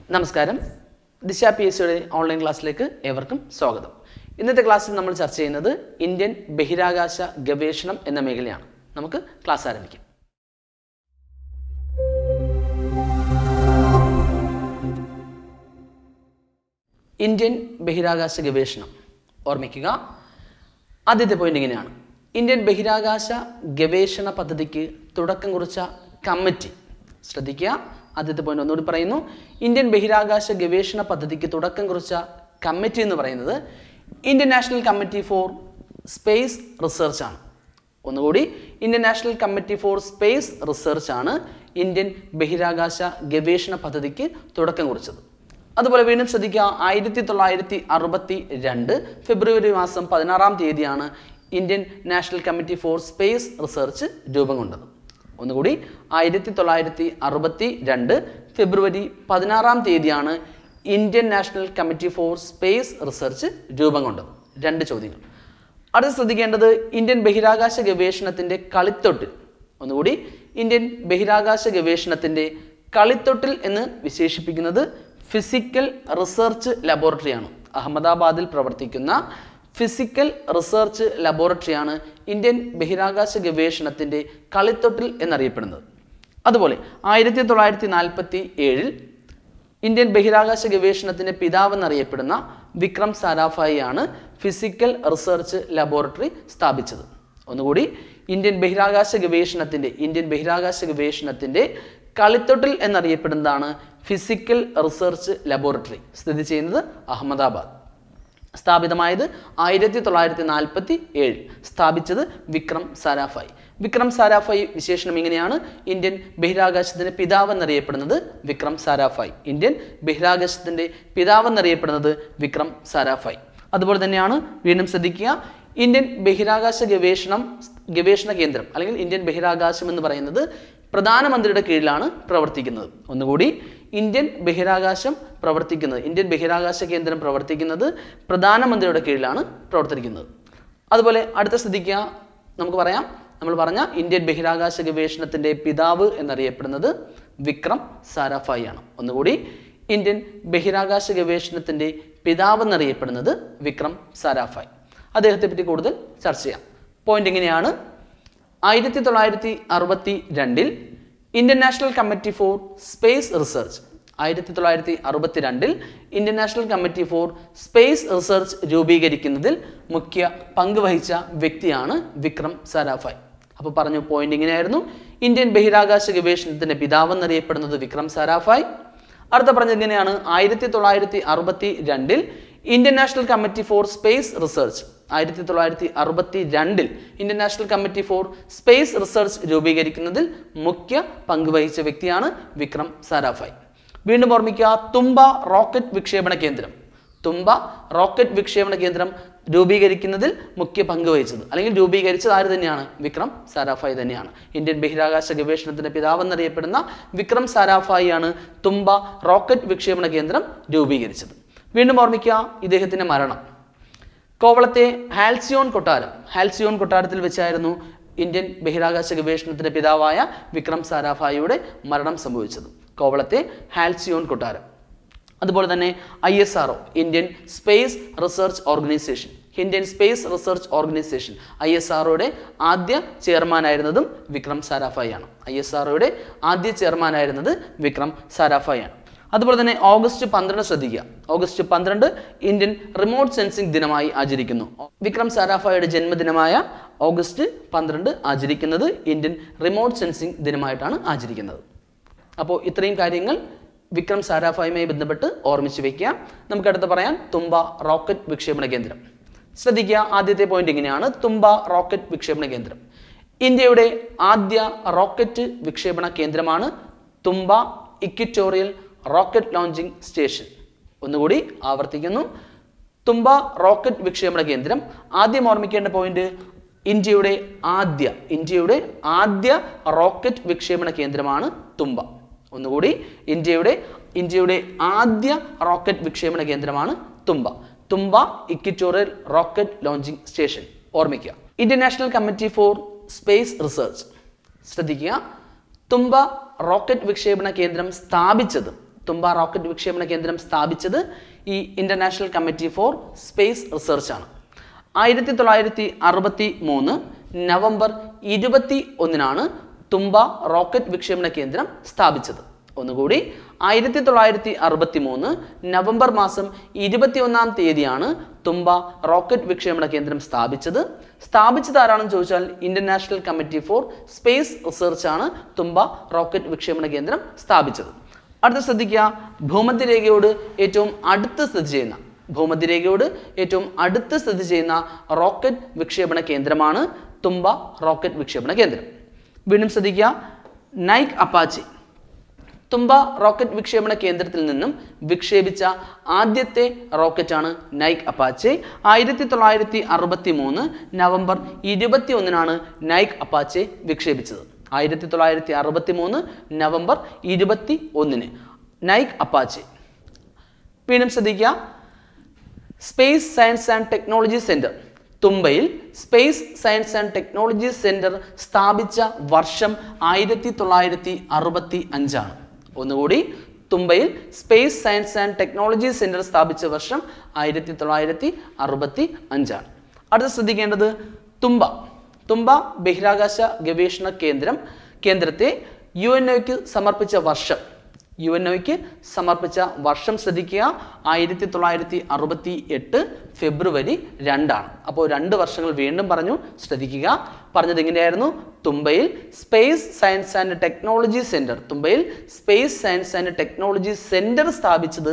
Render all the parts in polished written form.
നമസ്കാരം. ദിശ PSCയുടെ ഓൺലൈൻ ക്ലാസ്സിലേക്ക് ഏവർക്കും സ്വാഗതം. ഇന്നത്തെ ക്ലാസ്സിൽ നമ്മൾ ചർച്ച ചെയ്യുന്നത് ഇന്ത്യൻ ബഹിരാകാശ ഗവേഷണം എന്ന മേഖലയാണ്. നമുക്ക് ക്ലാസ് ആരംഭിക്കാം. ഇന്ത്യൻ ബഹിരാകാശ ഗവേഷണം ഓർമ്മിക്കുക. ആദ്യത്തെ പോയിന്റ് ഇങ്ങനെയാണ്: ഇന്ത്യൻ ബഹിരാകാശ ഗവേഷണ പദ്ധതിക്ക് തുടക്കം കുറിച്ച കമ്മിറ്റി. ശ്രദ്ധിക്കുക, ആദ്യത്തെ പോയിന്റ് ഒന്നുകൂടി പറയുന്നു. ഇന്ത്യൻ ബഹിരാകാശ ഗവേഷണ പദ്ധതിക്ക് തുടക്കം കുറിച്ച കമ്മിറ്റി എന്ന് പറയുന്നത് Indian national committee for space research ആണ്. ഒന്നുകൂടി, Indian national committee for space research ആണ് ഇന്ത്യൻ ബഹിരാകാശ ഗവേഷണ പദ്ധതിക്ക് തുടക്കം കുറിച്ചത്. അതുപോലെ വീണ്ടും ശ്രദ്ധിക്കുക, 1962 ഫെബ്രുവരി മാസം 16 തീയതിയാണ് Indian national committee for space research രൂപം കൊണ്ടത്. ഒന്നുകൂടി, 1962 ഫെബ്രുവരി 16 തീയതിയാണ് Indian national committee for space research രൂപം കൊണ്ടത്. 2 ചോദ്യങ്ങൾ. അടുത്ത് ശ്രദ്ധിക്കേണ്ടത് ഇന്ത്യൻ ബഹിരാകാശ ഗവേഷണത്തിൻ്റെ കളിത്തൊട്ടിൽ. ഒന്നുകൂടി, ഇന്ത്യൻ ബഹിരാകാശ ഗവേഷണത്തിൻ്റെ കളിത്തൊട്ടിൽ എന്ന് വിശേഷിപ്പിക്കുന്നത് ഫിസിക്കൽ റിസർച്ച് ലബോറട്ടറിയാണ്. അഹമ്മദാബാദിൽ പ്രവർത്തിക്കുന്ന ഫിസിക്കൽ റിസർച്ച് ലബോറട്ടറിയാണ് ഇന്ത്യൻ ബഹിരാകാശ ഗവേഷണത്തിൻ്റെ കളിത്തൊട്ടിൽ എന്നറിയപ്പെടുന്നത്. അതുപോലെ 1947 ഇന്ത്യൻ ബഹിരാകാശ ഗവേഷണത്തിൻ്റെ പിതാവെന്നറിയപ്പെടുന്ന വിക്രം സാരാഭായി ആണ് ഫിസിക്കൽ റിസർച്ച് ലബോറട്ടറി സ്ഥാപിച്ചത്. ഒന്നുകൂടി, ഇന്ത്യൻ ബഹിരാകാശ ഗവേഷണത്തിൻ്റെ കളിത്തൊട്ടിൽ എന്നറിയപ്പെടുന്നതാണ് ഫിസിക്കൽ റിസർച്ച് ലബോറട്ടറി. സ്ഥിതി ചെയ്യുന്നത് അഹമ്മദാബാദ്. സ്ഥാപിതമായത് 1947. സ്ഥാപിച്ചത് വിക്രം സാരാഭായി. വിക്രം സാരാഭായി വിശേഷണം ഇങ്ങനെയാണ്: ഇന്ത്യൻ ബഹിരാകാശത്തിൻ്റെ പിതാവെന്നറിയപ്പെടുന്നത് വിക്രം സാരാഭായി. ഇന്ത്യൻ ബഹിരാകാശത്തിൻ്റെ പിതാവെന്നറിയപ്പെടുന്നത് വിക്രം സാരാഭായി. അതുപോലെ തന്നെയാണ്, വീണ്ടും ശ്രദ്ധിക്കുക, ഇന്ത്യൻ ബഹിരാകാശ ഗവേഷണ കേന്ദ്രം അല്ലെങ്കിൽ ഇന്ത്യൻ ബഹിരാകാശം എന്ന് പറയുന്നത് പ്രധാനമന്ത്രിയുടെ കീഴിലാണ് പ്രവർത്തിക്കുന്നത്. ഒന്നുകൂടി, ഇന്ത്യൻ ബഹിരാകാശ കേന്ദ്രം പ്രവർത്തിക്കുന്നത് പ്രധാനമന്ത്രിയുടെ കീഴിലാണ് പ്രവർത്തിക്കുന്നത്. അതുപോലെ അടുത്ത ശ്രദ്ധിക്കുക, നമ്മൾ പറഞ്ഞ ഇന്ത്യൻ ബഹിരാകാശ ഗവേഷണത്തിൻ്റെ പിതാവ് എന്നറിയപ്പെടുന്നത് വിക്രം സാരാഭായി ആണ്. ഒന്നുകൂടി, ഇന്ത്യൻ ബഹിരാകാശ ഗവേഷണത്തിൻ്റെ പിതാവെന്നറിയപ്പെടുന്നത് വിക്രം സാരാഭായി. അദ്ദേഹത്തെ പറ്റി കൂടുതൽ ചർച്ച ചെയ്യാം. പോയിന്റ് ഇങ്ങനെയാണ്: 1962 Indian national committee for space research 1962 Indian national committee for space research രൂപീകരിക്കുന്നതിൽ മുഖ്യ പങ്ക് വഹിച്ച വ്യക്തിയാണ് വിക്രം സാരാഭായി. അപ്പോൾ പറഞ്ഞു, പോയിന്റ് ഇങ്ങനെയായിരുന്നു: ഇന്ത്യൻ ബഹിരാകാശ ഗവേഷണത്തിൻ്റെ പിതാവെന്നറിയപ്പെടുന്നത് വിക്രം സാരാഭായി. അടുത്ത പറഞ്ഞത് ഇങ്ങനെയാണ്: 1962 Indian national committee for space research 1962 Indian national committee for space research രൂപീകരിക്കുന്നതിൽ മുഖ്യ പങ്ക് വഹിച്ച വ്യക്തിയാണ് വിക്രം സാരാഭായി. വീണ്ടും ഓർമ്മിക്കുക, തുമ്പ റോക്കറ്റ് വിക്ഷേപണ കേന്ദ്രം രൂപീകരിക്കുന്നതിൽ മുഖ്യ പങ്ക് വഹിച്ചത് അല്ലെങ്കിൽ രൂപീകരിച്ചത് ആര് തന്നെയാണ്? വിക്രം സാരാഭായി തന്നെയാണ്. ഇന്ത്യൻ ബഹിരാകാശ ഗവേഷണത്തിന്റെ പിതാവെന്നറിയപ്പെടുന്ന വിക്രം സാരാഭായി ആണ് തുമ്പ റോക്കറ്റ് വിക്ഷേപണ കേന്ദ്രം രൂപീകരിച്ചത്. വീണ്ടും ഓർമ്മിക്കുക, ഇദ്ദേഹത്തിന്റെ മരണം കോവളത്തെ ഹാൽസിയോൺ കൊട്ടാരത്തിൽ വെച്ചായിരുന്നു ഇന്ത്യൻ ബഹിരാകാശ ഗവേഷണത്തിന്റെ പിതാവായ വിക്രം സാരാഭായിയുടെ മരണം സംഭവിച്ചത്. കോവളത്തെ ഹാൽസിയോൺ കൊട്ടാരം. അതുപോലെ തന്നെ ISRO Indian space research organisation ISROയുടെ ആദ്യ ചെയർമാനായിരുന്നതും വിക്രം സാരാഭായി ആണ്. അതുപോലെ തന്നെ ഓഗസ്റ്റ് 12 ശ്രദ്ധിക്കുക. ഓഗസ്റ്റ് 12 ഇന്ത്യൻ റിമോട്ട് സെൻസിംഗ് ദിനമായി ആചരിക്കുന്നു. വിക്രം സാരാഭായിയുടെ ജന്മദിനമായ ഓഗസ്റ്റ് 12 ആചരിക്കുന്നത് ഇന്ത്യൻ റിമോട്ട് സെൻസിംഗ് ദിനമായിട്ടാണ് ആചരിക്കുന്നത്. അപ്പോൾ ഇത്രയും കാര്യങ്ങൾ വിക്രം സാരാഭായുമായി ബന്ധപ്പെട്ട് ഓർമ്മിച്ച് വയ്ക്കുക. നമുക്കടുത്ത് പറയാൻ തുമ്പ റോക്കറ്റ് വിക്ഷേപണ കേന്ദ്രം. ശ്രദ്ധിക്കുക, ആദ്യത്തെ പോയിന്റ് ഇങ്ങനെയാണ്: തുമ്പ റോക്കറ്റ് വിക്ഷേപണ കേന്ദ്രം ഇന്ത്യയുടെ ആദ്യ റോക്കറ്റ് വിക്ഷേപണ കേന്ദ്രമാണ് Thumba equatorial rocket launching station. ഒന്നുകൂടി ആവർത്തിക്കുന്നു, തുമ്പ റോക്കറ്റ് വിക്ഷേപണ കേന്ദ്രം. ആദ്യം ഓർമ്മിക്കേണ്ട പോയിന്റ്, ഇന്ത്യയുടെ ആദ്യ റോക്കറ്റ് വിക്ഷേപണ കേന്ദ്രമാണ് തുമ്പ. ഒന്നുകൂടി, ഇന്ത്യയുടെ ആദ്യ റോക്കറ്റ് വിക്ഷേപണ കേന്ദ്രമാണ് Thumba equatorial rocket launching station. ഓർമ്മിക്കുക. Indian national committee for space research ശ്രദ്ധിക്കുക. തുമ്പ റോക്കറ്റ് വിക്ഷേപണ കേന്ദ്രം സ്ഥാപിച്ചത് തുമ്പ റോക്കറ്റ് വിക്ഷേപണ കേന്ദ്രം സ്ഥാപിച്ചത് ഈ international committee for space research ആണ്. 1963 നവംബർ 21 തുമ്പ റോക്കറ്റ് വിക്ഷേപണ കേന്ദ്രം സ്ഥാപിച്ചത്. ഒന്നുകൂടി, 1963 നവംബർ മാസം 21 തുമ്പ റോക്കറ്റ് വിക്ഷേപണ കേന്ദ്രം സ്ഥാപിച്ചത്. സ്ഥാപിച്ചത് ആരാണെന്ന് ചോദിച്ചാൽ international committee for space research ആണ് തുമ്പ റോക്കറ്റ് വിക്ഷേപണ കേന്ദ്രം സ്ഥാപിച്ചത്. അടുത്ത ശ്രദ്ധിക്കുക, ഭൂമധ്യരേഖയോട് ഏറ്റവും അടുത്ത് സ്ഥിതി ചെയ്യുന്ന റോക്കറ്റ് വിക്ഷേപണ കേന്ദ്രമാണ് തുമ്പ റോക്കറ്റ് വിക്ഷേപണ കേന്ദ്രം. വീണ്ടും ശ്രദ്ധിക്കുക, നൈക് അപ്പാച്ചെ തുമ്പ റോക്കറ്റ് വിക്ഷേപണ കേന്ദ്രത്തിൽ നിന്നും വിക്ഷേപിച്ച ആദ്യത്തെ റോക്കറ്റാണ് നൈക് അപ്പാച്ചെ. 1963 നവംബർ 21 നൈക് അപ്പാച്ചെ വിക്ഷേപിച്ചത്. 1963 നവംബർ 21 നൈക് അപ്പാച്ചെ. വീണ്ടും ശ്രദ്ധിക്കുക, space science and technology centre തുമ്പയിൽ space science and technology centre സ്ഥാപിച്ച വർഷം 1965. ഒന്നുകൂടി, തുമ്പയിൽ space science and technology centre സ്ഥാപിച്ച വർഷം 1965. അടുത്ത ശ്രദ്ധിക്കേണ്ടത് തുമ്പ ബഹിരാകാശ ഗവേഷണ കേന്ദ്രത്തെ UNOയ്ക്ക് സമർപ്പിച്ച വർഷം ശ്രദ്ധിക്കുക, 1968 ഫെബ്രുവരി 2. അപ്പോൾ 2 വർഷങ്ങൾ വീണ്ടും പറഞ്ഞു, ശ്രദ്ധിക്കുക. പറഞ്ഞത് എങ്ങനെയായിരുന്നു? തുമ്പയിൽ space science and technology centre സ്ഥാപിച്ചത്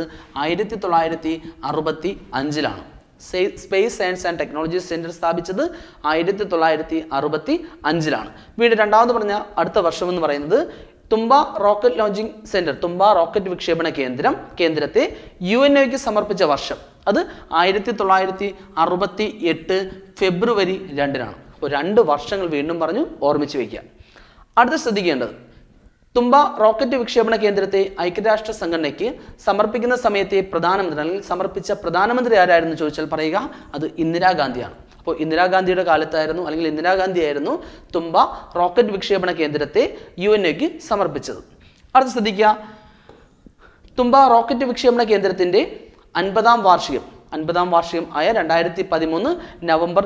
1965. Space science and technology centre സ്ഥാപിച്ചത് 1965. വീണ്ടും രണ്ടാമത് പറഞ്ഞ അടുത്ത വർഷം എന്ന് പറയുന്നത് Thumba rocket launching centre, Thumba rocket വിക്ഷേപണ കേന്ദ്രത്തെ UNOയ്ക്ക് സമർപ്പിച്ച വർഷം അത് 1968 ഫെബ്രുവരി 2. അപ്പോൾ 2 വർഷങ്ങൾ വീണ്ടും പറഞ്ഞു, ഓർമ്മിച്ച് വയ്ക്കുക. അടുത്ത ശ്രദ്ധിക്കേണ്ടത്, തുമ്പ റോക്കറ്റ് വിക്ഷേപണ കേന്ദ്രത്തെ ഐക്യരാഷ്ട്ര സംഘടനയ്ക്ക് സമർപ്പിക്കുന്ന സമയത്തെ സമർപ്പിച്ച പ്രധാനമന്ത്രി ആരായിരുന്നു ചോദിച്ചാൽ പറയുക, അത് ഇന്ദിരാഗാന്ധിയാണ്. അപ്പോൾ ഇന്ദിരാഗാന്ധിയുടെ കാലത്തായിരുന്നു, അല്ലെങ്കിൽ ഇന്ദിരാഗാന്ധിയായിരുന്നു തുമ്പ റോക്കറ്റ് വിക്ഷേപണ കേന്ദ്രത്തെ UNOയ്ക്ക് സമർപ്പിച്ചത്. അടുത്ത ശ്രദ്ധിക്കുക, തുമ്പ റോക്കറ്റ് വിക്ഷേപണ കേന്ദ്രത്തിന്റെ 50ാം വാർഷികം ആയ 2013 നവംബർ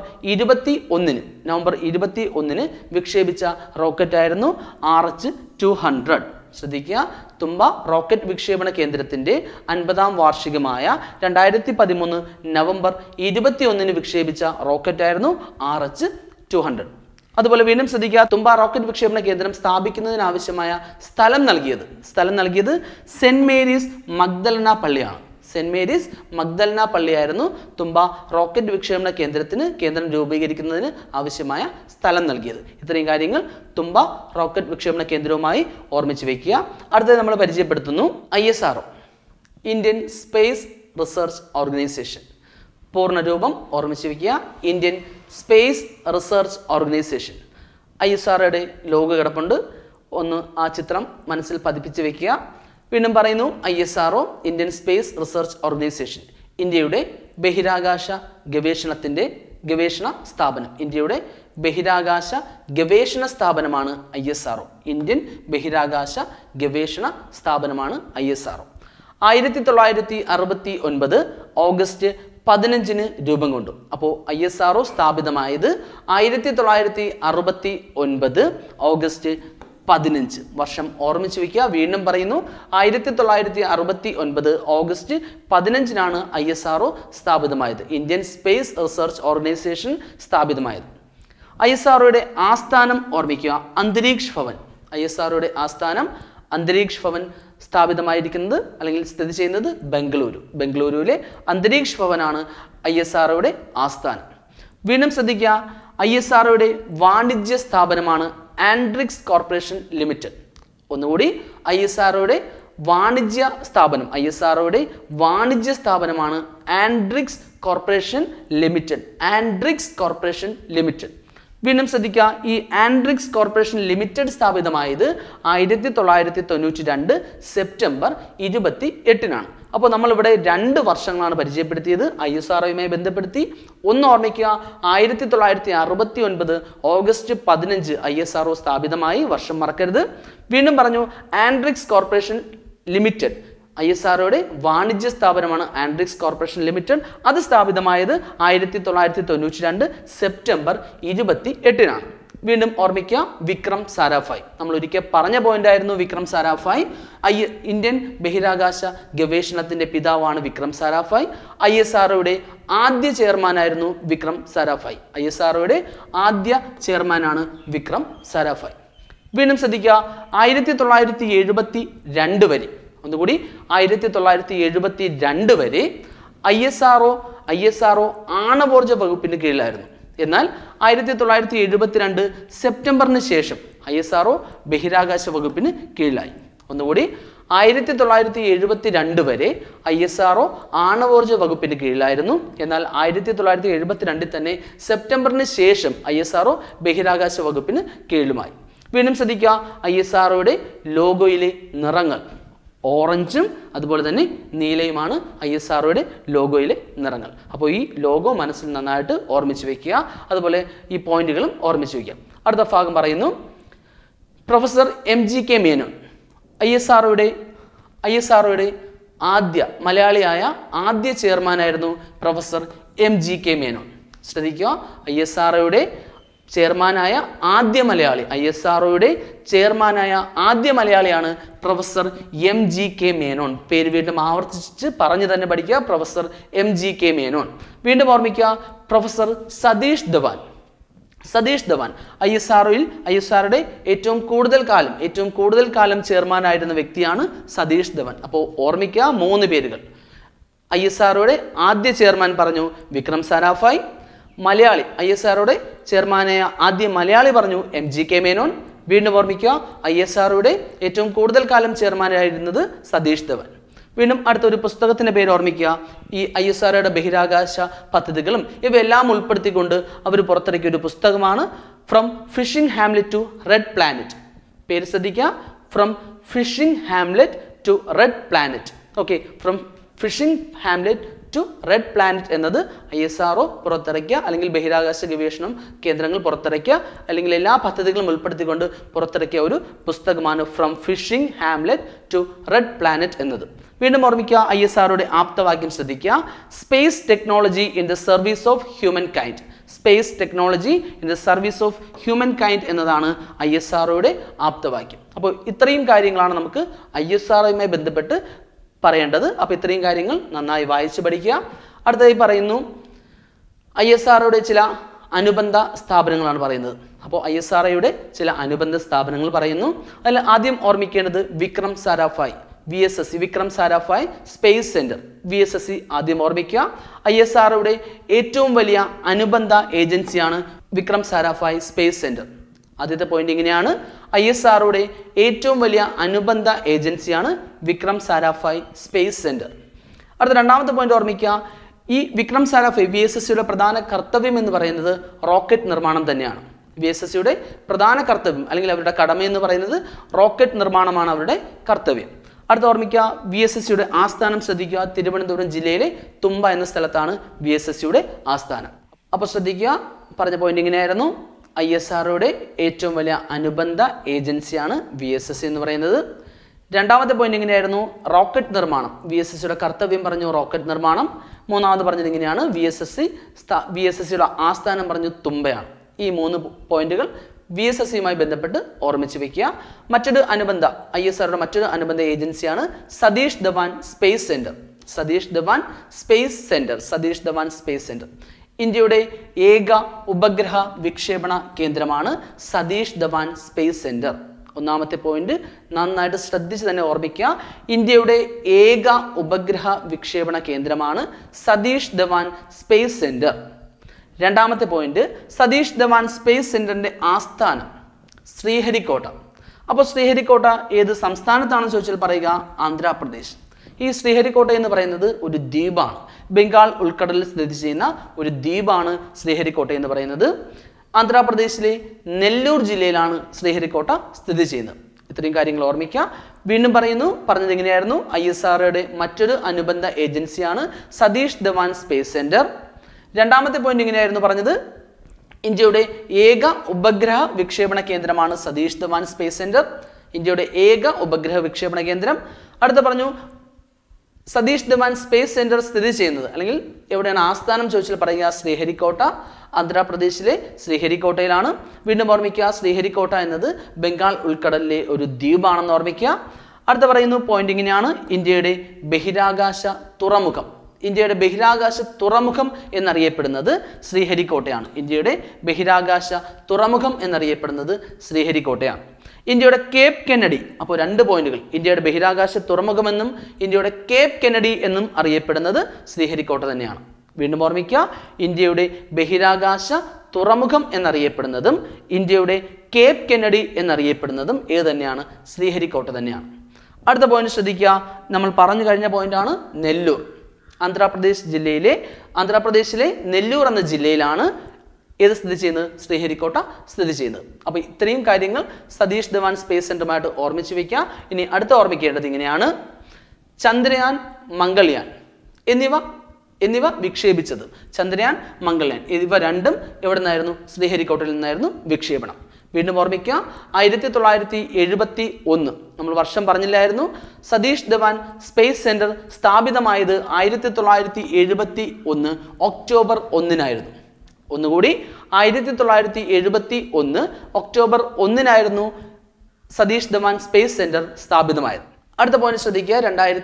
21 വിക്ഷേപിച്ച റോക്കറ്റായിരുന്നു RH-200. ശ്രദ്ധിക്കുക, തുമ്പ റോക്കറ്റ് വിക്ഷേപണ കേന്ദ്രത്തിന്റെ 50ാം വാർഷികമായ 2013 നവംബർ 21 വിക്ഷേപിച്ച റോക്കറ്റായിരുന്നു RH-200. അതുപോലെ വീണ്ടും ശ്രദ്ധിക്കുക, തുമ്പ റോക്കറ്റ് വിക്ഷേപണ കേന്ദ്രം സ്ഥാപിക്കുന്നതിനാവശ്യമായ സ്ഥലം നൽകിയത് സെന്റ് മേരീസ് മഗ്ദലന പള്ളിയാണ്. സെന്റ് മേരീസ് മഗ്ദലന പള്ളിയായിരുന്നു തുമ്പ റോക്കറ്റ് വിക്ഷേപണ കേന്ദ്രം രൂപീകരിക്കുന്നതിന് ആവശ്യമായ സ്ഥലം നൽകിയത്. ഇത്രയും കാര്യങ്ങൾ തുമ്പ റോക്കറ്റ് വിക്ഷേപണ കേന്ദ്രവുമായി ഓർമ്മിച്ച് വയ്ക്കുക. അടുത്തത് നമ്മൾ പരിചയപ്പെടുത്തുന്നു ISRO, Indian space research organisation. പൂർണ്ണരൂപം ഓർമ്മിച്ച് വയ്ക്കുക, ഇന്ത്യൻ സ്പേസ് റിസർച്ച് ഓർഗനൈസേഷൻ. ISROയുടെ ലോഗോ കിടപ്പുണ്ട്, ഒന്ന് ആ ചിത്രം മനസ്സിൽ പതിപ്പിച്ച് വയ്ക്കുക. വീണ്ടും പറയുന്നു, ISRO Indian space research organisation, ഇന്ത്യയുടെ ബഹിരാകാശ ഗവേഷണ സ്ഥാപനമാണ് ISRO. ഇന്ത്യൻ ബഹിരാകാശ ഗവേഷണ സ്ഥാപനമാണ് ISRO. 1969 ഓഗസ്റ്റ് 15 രൂപം കൊണ്ടു. അപ്പോൾ ISRO സ്ഥാപിതമായത് 1969 ഓഗസ്റ്റ് 15. വർഷം ഓർമ്മിച്ച് വയ്ക്കുക. വീണ്ടും പറയുന്നു, 1969 ഓഗസ്റ്റ് 15 ISRO സ്ഥാപിതമായത്, ഇന്ത്യൻ സ്പേസ് റിസർച്ച് ഓർഗനൈസേഷൻ സ്ഥാപിതമായത്. ISROയുടെ ആസ്ഥാനം ഓർമ്മിക്കുക, അന്തരീക്ഷ് ഭവൻ. ISROയുടെ ആസ്ഥാനം അന്തരീക്ഷ് ഭവൻ സ്ഥാപിതമായിരിക്കുന്നത് അല്ലെങ്കിൽ സ്ഥിതി ചെയ്യുന്നത് ബംഗളൂരുവിലെ അന്തരീക്ഷ് ഭവനാണ് ISROയുടെ ആസ്ഥാനം. വീണ്ടും ശ്രദ്ധിക്കുക, ISROയുടെ വാണിജ്യ സ്ഥാപനമാണ് ആൻഡ്രിക്സ് കോർപ്പറേഷൻ ലിമിറ്റഡ്. ഒന്നുകൂടി, ISROയുടെ വാണിജ്യ സ്ഥാപനമാണ് ആൻഡ്രിക്സ് കോർപ്പറേഷൻ ലിമിറ്റഡ്. വീണ്ടും ശ്രദ്ധിക്കുക, ഈ ആൻഡ്രിക്സ് കോർപ്പറേഷൻ ലിമിറ്റഡ് സ്ഥാപിതമായത് 1992 സെപ്റ്റംബർ 28. അപ്പോൾ നമ്മളിവിടെ 2 വർഷങ്ങളാണ് പരിചയപ്പെടുത്തിയത് ISROയുമായി ബന്ധപ്പെടുത്തി. ഒന്ന് ഓർമ്മിക്കുക, 1969 ഓഗസ്റ്റ് 15 ISRO സ്ഥാപിതമായി, വർഷം മറക്കരുത്. വീണ്ടും പറഞ്ഞു, ആൻഡ്രിക്സ് കോർപ്പറേഷൻ ലിമിറ്റഡ് ISROയുടെ വാണിജ്യ സ്ഥാപനമാണ് ആൻഡ്രിക്സ് കോർപ്പറേഷൻ ലിമിറ്റഡ്. അത് സ്ഥാപിതമായത് 1992 സെപ്റ്റംബർ 28-നാണ്. വീണ്ടും ഓർമ്മിക്കുക, വിക്രം സാരാഭായ്. നമ്മൾ ഒരിക്കൽ പറഞ്ഞ പോയിന്റ് ആയിരുന്നു വിക്രം സാരാഭായ്. ഇന്ത്യൻ ബഹിരാകാശ ഗവേഷണത്തിന്റെ പിതാവാണ് വിക്രം സാരാഭായ്. ISROയുടെ ആദ്യ ചെയർമാനായിരുന്നു വിക്രം സാരാഭായ്. ISROയുടെ ആദ്യ ചെയർമാനാണ് വിക്രം സാരാഭായ്. വീണ്ടും ശ്രദ്ധിക്കുക, 1972 വരെ, ഒന്നുകൂടി 1972 വരെ ISRO ആണവോർജ വകുപ്പിന് കീഴിലായിരുന്നു. എന്നാൽ 1972 സെപ്റ്റംബറിന് ശേഷം ISRO ബഹിരാകാശ വകുപ്പിന് കീഴിലായി. ഒന്നുകൂടി, 1972 വരെ ISRO ആണവോർജ വകുപ്പിന് കീഴിലായിരുന്നു. എന്നാൽ 1972 തന്നെ സെപ്റ്റംബറിന് ശേഷം ISRO ബഹിരാകാശ വകുപ്പിന് കീഴിലുമായി. വീണ്ടും ശ്രദ്ധിക്കുക, ISROയുടെ ലോഗോയിലെ നിറങ്ങൾ ഓറഞ്ചും അതുപോലെ തന്നെ നീലയുമാണ് ISROയുടെ ലോഗോയിലെ നിറങ്ങൾ. അപ്പോൾ ഈ ലോഗോ മനസ്സിൽ നന്നായിട്ട് ഓർമ്മിച്ച് വെക്കുക. അതുപോലെ ഈ പോയിന്റുകളും ഓർമ്മിച്ച് വയ്ക്കുക. അടുത്ത ഭാഗം പറയുന്നു, പ്രൊഫസർ MGK മേനോൻ ISROയുടെ ആദ്യ മലയാളിയായ ആദ്യ ചെയർമാനായിരുന്നു പ്രൊഫസർ MGK മേനോൻ. ശ്രദ്ധിക്കുക, ISROയുടെ ചെയർമാനായ ആദ്യ മലയാളി, ISROയുടെ ചെയർമാനായ ആദ്യ മലയാളിയാണ് പ്രൊഫസർ MGK മേനോൻ. പേര് വീണ്ടും ആവർത്തിച്ച് പറഞ്ഞു തന്നെ പഠിക്കുക, പ്രൊഫസർ MGK മേനോൻ. വീണ്ടും ഓർമ്മിക്കുക, പ്രൊഫസർ സതീഷ് ധവാൻ. ISROയുടെ ഏറ്റവും കൂടുതൽ കാലം ചെയർമാനായിരുന്ന വ്യക്തിയാണ് സതീഷ് ധവാൻ. അപ്പോൾ ഓർമ്മിക്കുക 3 പേരുകൾ. ISROയുടെ ആദ്യ ചെയർമാൻ പറഞ്ഞു വിക്രം സാരാഭായ്. മലയാളി, ISROയുടെ ചെയർമാനായ ആദ്യ മലയാളി പറഞ്ഞു MGK മേനോൻ. വീണ്ടും ഓർമ്മിക്കുക, ISROയുടെ ഏറ്റവും കൂടുതൽ കാലം ചെയർമാനായിരുന്നത് സതീഷ് ധവാൻ. വീണ്ടും അടുത്തൊരു പുസ്തകത്തിന്റെ പേര് ഓർമ്മിക്കുക. ഈ ISROയുടെ ബഹിരാകാശ പദ്ധതികളും ഇവയെല്ലാം ഉൾപ്പെടുത്തിക്കൊണ്ട് അവർ പുറത്തിറക്കിയ ഒരു പുസ്തകമാണ് from fishing hamlet to red planet. പേര് ശ്രദ്ധിക്കുക, from fishing hamlet to red planet. Okay, from fishing hamlet to red planet എന്നത് ISRO പുറത്തിറക്കിയ, അല്ലെങ്കിൽ ബഹിരാകാശ ഗവേഷണം കേന്ദ്രങ്ങൾ പുറത്തിറക്കിയ, അല്ലെങ്കിൽ എല്ലാ പദ്ധതികളും ഉൾപ്പെടുത്തിക്കൊണ്ട് പുറത്തിറക്കിയ ഒരു പുസ്തകമാണ് from fishing hamlet to red planet എന്നത്. വീണ്ടും ഓർമ്മിക്കുക, ISROയുടെ ആപ്തവാക്യം ശ്രദ്ധിക്കുക, space technology in the service of humankind. Space technology in the service of humankind എന്നതാണ് ISROയുടെ ആപ്തവാക്യം. അപ്പോൾ ഇത്രയും കാര്യങ്ങളാണ് നമുക്ക് ISROയുമായി ബന്ധപ്പെട്ട് പറയേണ്ടത്. അപ്പോൾ ഇത്രയും കാര്യങ്ങൾ നന്നായി വായിച്ചു പഠിക്കുക. അടുത്തതായി പറയുന്നു, ISROയുടെ ചില അനുബന്ധ സ്ഥാപനങ്ങളാണ് പറയുന്നത്. അപ്പോൾ ISROയുടെ ചില അനുബന്ധ സ്ഥാപനങ്ങൾ പറയുന്നു. അതിൽ ആദ്യം ഓർമ്മിക്കേണ്ടത് Vikram Sarabhai, VSSC, Vikram Sarabhai space centre, VSSC ആദ്യം ഓർമ്മിക്കുക. ISROയുടെ ഏറ്റവും വലിയ അനുബന്ധ ഏജൻസിയാണ് വിക്രം സാരാഭായ് സ്പേസ് സെന്റർ. ആദ്യത്തെ പോയിന്റ് ഇങ്ങനെയാണ്, ISROയുടെ ഏറ്റവും വലിയ അനുബന്ധ ഏജൻസിയാണ് വിക്രം സാരാഭായ് സ്പേസ് സെന്റർ. അടുത്ത രണ്ടാമത്തെ പോയിന്റ് ഓർമ്മിക്കുക, ഈ വിക്രം സാരാഭായ് VSSCയുടെ പ്രധാന കർത്തവ്യം എന്ന് പറയുന്നത് റോക്കറ്റ് നിർമ്മാണം തന്നെയാണ്. VSSCയുടെ പ്രധാന കർത്തവ്യം അല്ലെങ്കിൽ അവരുടെ കടമ എന്ന് പറയുന്നത് റോക്കറ്റ് നിർമ്മാണമാണ് അവരുടെ കർത്തവ്യം. അടുത്ത ഓർമ്മിക്കുക, VSSCയുടെ ആസ്ഥാനം ശ്രദ്ധിക്കുക, തിരുവനന്തപുരം ജില്ലയിലെ തുമ്പ എന്ന സ്ഥലത്താണ് VSSCയുടെ ആസ്ഥാനം. അപ്പോൾ ശ്രദ്ധിക്കുക, പറഞ്ഞ പോയിന്റ് ഇങ്ങനെയായിരുന്നു, ISROയുടെ ഏറ്റവും വലിയ അനുബന്ധ ഏജൻസിയാണ് VSSC എന്ന് പറയുന്നത്. രണ്ടാമത്തെ പോയിന്റ് ഇങ്ങനെയായിരുന്നു, റോക്കറ്റ് നിർമ്മാണം, VSSCയുടെ കർത്തവ്യം പറഞ്ഞു റോക്കറ്റ് നിർമ്മാണം. മൂന്നാമത് പറഞ്ഞത് ഇങ്ങനെയാണ്, VSSCയുടെ ആസ്ഥാനം പറഞ്ഞു തുമ്പയാണ്. ഈ 3 പോയിന്റുകൾ VSSCയുമായി ബന്ധപ്പെട്ട് ഓർമ്മിച്ച് വെക്കുക. മറ്റൊരു അനുബന്ധ ISROയുടെ മറ്റൊരു അനുബന്ധ ഏജൻസിയാണ് Satish Dhawan space centre. Satish Dhawan space centre ഇന്ത്യയുടെ ഏക ഉപഗ്രഹ വിക്ഷേപണ കേന്ദ്രമാണ് സതീഷ് ധവാൻ സ്പേസ് സെന്റർ. ഒന്നാമത്തെ പോയിന്റ് നന്നായിട്ട് ശ്രദ്ധിച്ച് തന്നെ ഓർമ്മിക്കുക, ഇന്ത്യയുടെ ഏക ഉപഗ്രഹ വിക്ഷേപണ കേന്ദ്രമാണ് സതീഷ് ധവാൻ സ്പേസ് സെന്റർ. രണ്ടാമത്തെ പോയിന്റ്, സതീഷ് ധവാൻ സ്പേസ് സെന്ററിന്റെ ആസ്ഥാനം ശ്രീഹരിക്കോട്ട. അപ്പോൾ ശ്രീഹരിക്കോട്ട ഏത് സംസ്ഥാനത്താണെന്ന് ചോദിച്ചാൽ പറയുക ആന്ധ്രാപ്രദേശ്. ഈ ശ്രീഹരിക്കോട്ട എന്ന് പറയുന്നത് ഒരു ദ്വീപാണ്. ബംഗാൾ ഉൾക്കടലിൽ സ്ഥിതി ചെയ്യുന്ന ഒരു ദ്വീപാണ് ശ്രീഹരിക്കോട്ട എന്ന് പറയുന്നത്. ആന്ധ്രാപ്രദേശിലെ നെല്ലൂർ ജില്ലയിലാണ് ശ്രീഹരിക്കോട്ട സ്ഥിതി ചെയ്യുന്നത്. ഇത്രയും കാര്യങ്ങൾ ഓർമ്മിക്കുക. വീണ്ടും പറഞ്ഞത് എങ്ങനെയായിരുന്നു, ISROയുടെ മറ്റൊരു അനുബന്ധ ഏജൻസിയാണ് സതീഷ് ധവാൻ സ്പേസ് സെന്റർ. രണ്ടാമത്തെ പോയിന്റ് ഇങ്ങനെയായിരുന്നു പറഞ്ഞത്, ഇന്ത്യയുടെ ഏക ഉപഗ്രഹ വിക്ഷേപണ കേന്ദ്രമാണ് സതീഷ് ധവാൻ സ്പേസ് സെന്റർ, ഇന്ത്യയുടെ ഏക ഉപഗ്രഹ വിക്ഷേപണ കേന്ദ്രം. അടുത്ത പറഞ്ഞു, സതീഷ് ധവാൻ സ്പേസ് സെന്റർ സ്ഥിതി ചെയ്യുന്നത് അല്ലെങ്കിൽ എവിടെയാണ് ആസ്ഥാനം ചോദിച്ചാൽ പറയുക ശ്രീഹരിക്കോട്ട, ആന്ധ്രാപ്രദേശിലെ ശ്രീഹരിക്കോട്ടയിലാണ്. വീണ്ടും ഓർമ്മിക്കുക, ശ്രീഹരിക്കോട്ട എന്നത് ബംഗാൾ ഉൾക്കടലിലെ ഒരു ദ്വീപാണെന്ന് ഓർമ്മിക്കുക. അടുത്ത പറയുന്നു പോയിന്റ് ഇങ്ങനെയാണ്, ഇന്ത്യയുടെ ബഹിരാകാശ തുറമുഖം. ഇന്ത്യയുടെ ബഹിരാകാശ തുറമുഖം എന്നറിയപ്പെടുന്നത് ശ്രീഹരിക്കോട്ടയാണ്. ഇന്ത്യയുടെ ബഹിരാകാശ തുറമുഖം എന്നറിയപ്പെടുന്നത് ശ്രീഹരിക്കോട്ടയാണ്. ഇന്ത്യയുടെ കേപ്പ് കെന്നഡി, അപ്പോൾ 2 പോയിന്റുകൾ, ഇന്ത്യയുടെ ബഹിരാകാശ തുറമുഖമെന്നും ഇന്ത്യയുടെ കേപ്പ് കെന്നഡി എന്നും അറിയപ്പെടുന്നത് ശ്രീഹരിക്കോട്ട തന്നെയാണ്. വീണ്ടും ഓർമ്മിക്കുക, ഇന്ത്യയുടെ ബഹിരാകാശ തുറമുഖം എന്നറിയപ്പെടുന്നതും ഇന്ത്യയുടെ കേപ്പ് കെന്നഡി എന്നറിയപ്പെടുന്നതും ഏത് തന്നെയാണ്? ശ്രീഹരിക്കോട്ട തന്നെയാണ്. അടുത്ത പോയിന്റ് ശ്രദ്ധിക്കുക, നമ്മൾ പറഞ്ഞു കഴിഞ്ഞ പോയിന്റാണ് നെല്ലൂർ. ആന്ധ്രാപ്രദേശിലെ നെല്ലൂർ എന്ന ജില്ലയിലാണ് ഏത് സ്ഥിതി ചെയ്യുന്നത്? ശ്രീഹരിക്കോട്ട സ്ഥിതി ചെയ്യുന്നത്. അപ്പോൾ ഇത്രയും കാര്യങ്ങൾ സതീഷ് ധവാൻ സ്പേസ് സെന്ററുമായിട്ട് ഓർമ്മിച്ച് വയ്ക്കുക. ഇനി അടുത്ത ഓർമ്മിക്കേണ്ടത് ഇങ്ങനെയാണ്, ചന്ദ്രയാൻ, മംഗൾയാൻ എന്നിവ വിക്ഷേപിച്ചത്. ചന്ദ്രയാൻ, മംഗൾയാൻ ഇവ രണ്ടും എവിടെ നിന്നായിരുന്നു? ശ്രീഹരിക്കോട്ടയിൽ നിന്നായിരുന്നു വിക്ഷേപണം. വീണ്ടും ഓർമ്മിക്കുക, 1971 നമ്മൾ വർഷം പറഞ്ഞില്ലായിരുന്നു. സതീഷ് ധവാൻ സ്പേസ് സെന്റർ സ്ഥാപിതമായത് 1971 ഒക്ടോബർ 1-നായിരുന്നു. ഒന്നുകൂടി, 1971 ഒക്ടോബർ 1-നായിരുന്നു സതീഷ് ധവാൻ സ്പേസ് സെന്റർ സ്ഥാപിതമായത്. അടുത്ത പോയിന്റ് ശ്രദ്ധിക്കുക,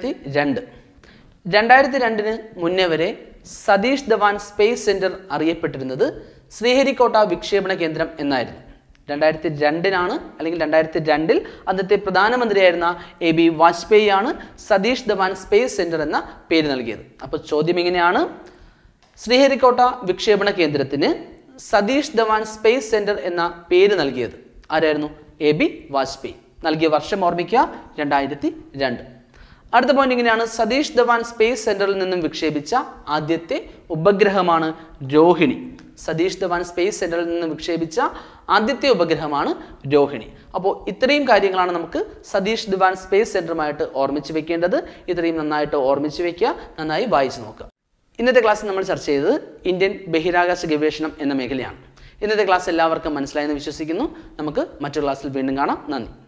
2002 മുന്നേ വരെ സതീഷ് ധവാൻ സ്പേസ് സെന്റർ അറിയപ്പെട്ടിരുന്നത് ശ്രീഹരിക്കോട്ട വിക്ഷേപണ കേന്ദ്രം എന്നായിരുന്നു. 2002 അല്ലെങ്കിൽ 2002 അന്നത്തെ പ്രധാനമന്ത്രിയായിരുന്ന AB വാജ്പേയി ആണ് സതീഷ് ധവാൻ സ്പേസ് സെന്റർ എന്ന പേര് നൽകിയത്. അപ്പോൾ ചോദ്യം ഇങ്ങനെയാണ്, ശ്രീഹരിക്കോട്ട വിക്ഷേപണ കേന്ദ്രത്തിന് സതീഷ് ധവാൻ സ്പേസ് സെന്റർ എന്ന പേര് നൽകിയത് ആരായിരുന്നു? AB വാജ്പേയി. നൽകിയ വർഷം ഓർമ്മിക്കുക, 2002. അടുത്ത പോയിന്റ് ഇങ്ങനെയാണ്, സതീഷ് ധവാൻ സ്പേസ് സെന്ററിൽ നിന്നും വിക്ഷേപിച്ച ആദ്യത്തെ ഉപഗ്രഹമാണ് രോഹിണി. സതീഷ് ധവാൻ സ്പേസ് സെന്ററിൽ നിന്നും വിക്ഷേപിച്ച ആദ്യത്തെ ഉപഗ്രഹമാണ് രോഹിണി. അപ്പോൾ ഇത്രയും കാര്യങ്ങളാണ് നമുക്ക് സതീഷ് ധവാൻ സ്പേസ് സെന്ററുമായിട്ട് ഓർമ്മിച്ച് വെക്കേണ്ടത്. ഇത്രയും നന്നായിട്ട് ഓർമ്മിച്ച് വെക്കുക, നന്നായി വായിച്ചു നോക്കുക. ഇന്നത്തെ ക്ലാസ്സിൽ നമ്മൾ ചർച്ച ചെയ്തത് ഇന്ത്യൻ ബഹിരാകാശ ഗവേഷണം എന്ന മേഖലയാണ്. ഇന്നത്തെ ക്ലാസ് എല്ലാവർക്കും മനസ്സിലായെന്ന് വിശ്വസിക്കുന്നു. നമുക്ക് മറ്റൊരു ക്ലാസ്സിൽ വീണ്ടും കാണാം. നന്ദി.